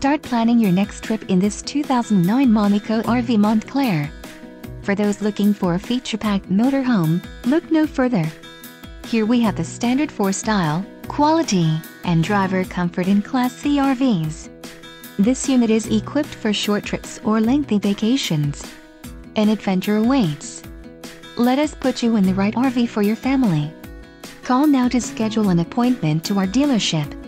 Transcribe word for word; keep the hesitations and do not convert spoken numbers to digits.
Start planning your next trip in this two thousand nine Monaco R V Montclair. For those looking for a feature-packed motorhome, look no further. Here we have the standard for style, quality, and driver comfort in Class C R Vs. This unit is equipped for short trips or lengthy vacations. An adventure awaits. Let us put you in the right R V for your family. Call now to schedule an appointment to our dealership.